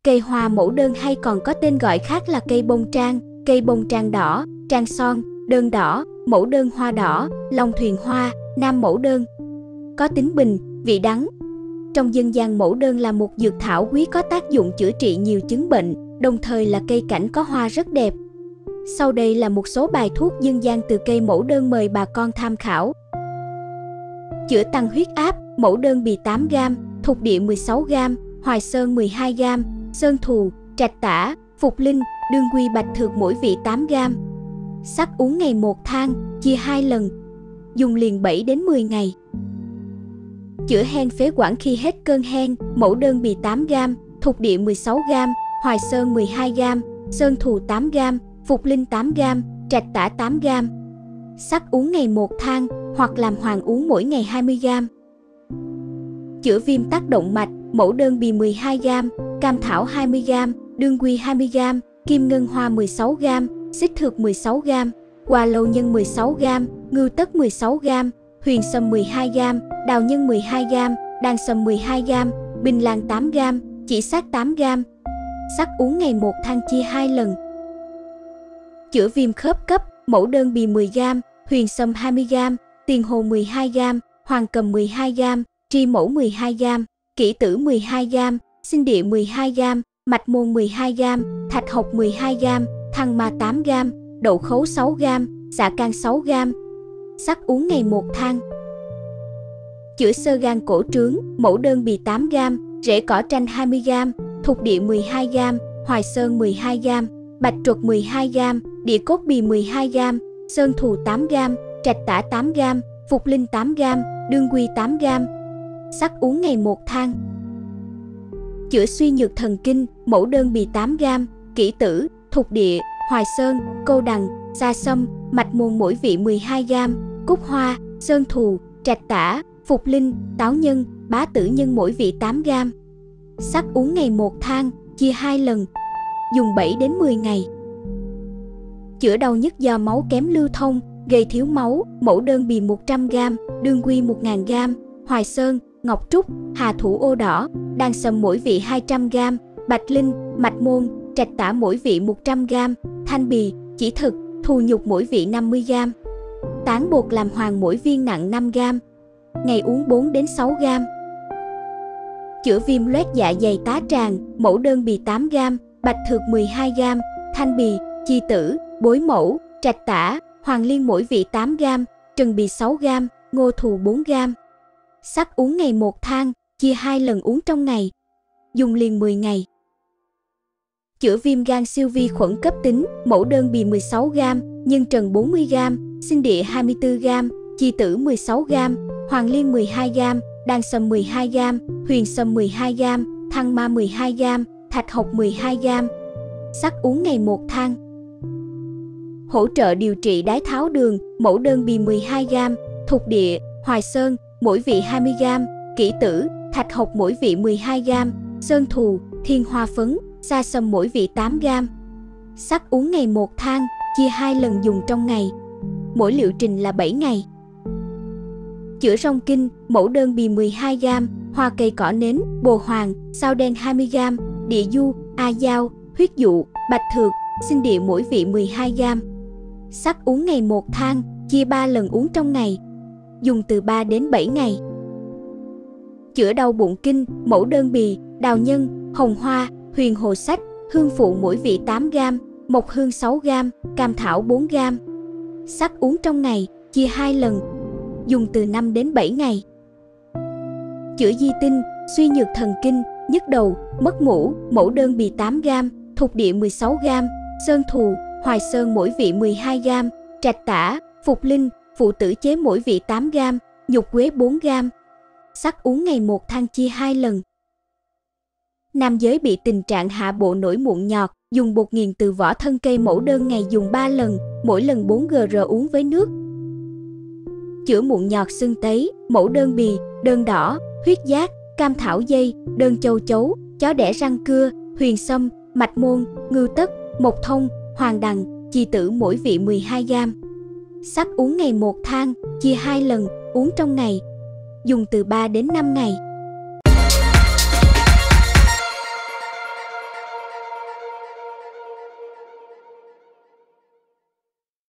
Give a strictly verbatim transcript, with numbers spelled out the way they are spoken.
Cây hoa mẫu đơn hay còn có tên gọi khác là cây bông trang, cây bông trang đỏ, trang son, đơn đỏ, mẫu đơn hoa đỏ, long thuyền hoa, nam mẫu đơn. Có tính bình, vị đắng. Trong dân gian mẫu đơn là một dược thảo quý có tác dụng chữa trị nhiều chứng bệnh, đồng thời là cây cảnh có hoa rất đẹp. Sau đây là một số bài thuốc dân gian từ cây mẫu đơn mời bà con tham khảo. Chữa tăng huyết áp, mẫu đơn bì tám gam, thục địa mười sáu gam, hoài sơn mười hai gam, sơn thù, trạch tả, phục linh, đương quy bạch thược mỗi vị tám gam. Sắc uống ngày một thang, chia hai lần. Dùng liền bảy đến mười ngày. Chữa hen phế quản khi hết cơn hen, mẫu đơn bì tám gam, thục địa mười sáu gam, hoài sơn mười hai gam, sơn thù tám gam, phục linh tám gam, trạch tả tám gam. Sắc uống ngày một thang, hoặc làm hoàng uống mỗi ngày hai mươi gam. Chữa viêm tắc động mạch, mẫu đơn bì mười hai gam, cam thảo hai mươi gam, đương quy hai mươi gam, kim ngân hoa mười sáu gam, xích thược mười sáu gam, hoa lâu nhân mười sáu gam, ngưu tất mười sáu gam, huyền sâm mười hai gam, đào nhân mười hai gam, đan sâm mười hai gam, bình lan tám gam, chỉ sát tám gam. Sắc uống ngày một thang chia hai lần. Chữa viêm khớp cấp, mẫu đơn bì mười gam, huyền sâm hai mươi gam, tiền hồ mười hai gam, hoàng cầm mười hai gam, tri mẫu mười hai gam, kỷ tử mười hai gam, sinh địa mười hai gam, mạch môn mười hai gam, thạch học mười hai gam, thăng ma tám gam, đậu khấu sáu gam, xạ can sáu gam. Sắc uống ngày một thang. Chữa xơ gan cổ trướng, mẫu đơn bì tám gam, rễ cỏ tranh hai mươi gam, thục địa mười hai gam, hoài sơn mười hai gam, bạch truật mười hai gam, địa cốt bì mười hai gam, sơn thù tám gam, trạch tả tám gam, phục linh tám gam, đương quy tám gam. Sắc uống ngày một thang. Chữa suy nhược thần kinh, mẫu đơn bì tám gam, kỷ tử, thục địa, hoài sơn, câu đằng, sa sâm, mạch môn mỗi vị mười hai gam, cúc hoa, sơn thù, trạch tả, phục linh, táo nhân, bá tử nhân mỗi vị tám gam. Sắc uống ngày một thang, chia hai lần. Dùng bảy đến mười ngày. Chữa đau nhức do máu kém lưu thông, gây thiếu máu, mẫu đơn bì một trăm gam, đương quy một nghìn gam, hoài sơn, ngọc trúc, hà thủ ô đỏ, đan sâm mỗi vị hai trăm gam, bạch linh, mạch môn, trạch tả mỗi vị một trăm gam, thanh bì, chỉ thực, thù nhục mỗi vị năm mươi gam. Tán bột làm hoàng mỗi viên nặng năm gam. Ngày uống bốn đến sáu gam. Chữa viêm loét dạ dày tá tràng, mẫu đơn bì tám gam, bạch thược mười hai gam, thanh bì, chi tử, bối mẫu, trạch tả, hoàng liên mỗi vị tám gam, trần bì sáu gam, ngô thù bốn gam. Sắc uống ngày một thang, chia hai lần uống trong ngày. Dùng liền mười ngày. Chữa viêm gan siêu vi khuẩn cấp tính, mẫu đơn bì mười sáu gam, nhân trần bốn mươi gam, sinh địa hai mươi tư gam, chi tử mười sáu gam, hoàng liên mười hai gam, đan sâm mười hai gam, huyền sâm mười hai gam, thăng ma mười hai gam, thạch học mười hai gam. Sắc uống ngày một thang. Hỗ trợ điều trị đái tháo đường, mẫu đơn bì mười hai gam, thục địa, hoài sơn, mỗi vị hai mươi gam, kỷ tử, thạch học mỗi vị mười hai gam, sơn thù, thiên hoa phấn, sa sâm mỗi vị tám gam. Sắc uống ngày một thang, chia hai lần dùng trong ngày. Mỗi liệu trình là bảy ngày. Chữa rong kinh, mẫu đơn bì mười hai gam, hoa cây cỏ nến, bồ hoàng, sao đen hai mươi gam, địa du, a dao, huyết dụ, bạch thược, sinh địa mỗi vị mười hai gam. Sắc uống ngày một thang, chia ba lần uống trong ngày. Dùng từ ba đến bảy ngày. Chữa đau bụng kinh, mẫu đơn bì, đào nhân, hồng hoa, huyền hồ sách, hương phụ mỗi vị tám gam, mộc hương sáu gam, cam thảo bốn gam. Sắc uống trong ngày, chia hai lần. Dùng từ năm đến bảy ngày. Chữa di tinh, suy nhược thần kinh, nhức đầu, mất ngủ, mẫu đơn bì tám gam, thục địa mười sáu gam, sơn thù, hoài sơn mỗi vị mười hai gam, trạch tả, phục linh, phụ tử chế mỗi vị tám gam, nhục quế bốn gam. Sắc uống ngày một thang chia hai lần. Nam giới bị tình trạng hạ bộ nổi mụn nhọt, dùng bột nghiền từ vỏ thân cây mẫu đơn ngày dùng ba lần, mỗi lần bốn gr uống với nước. Chữa mụn nhọt sưng tấy, mẫu đơn bì, đơn đỏ, huyết giác, cam thảo dây, đơn châu chấu, chó đẻ răng cưa, huyền sâm, mạch môn, ngưu tất, mộc thông, hoàng đằng, chi tử mỗi vị mười hai gam. Sắc uống ngày một thang, chia hai lần, uống trong ngày. Dùng từ ba đến năm ngày.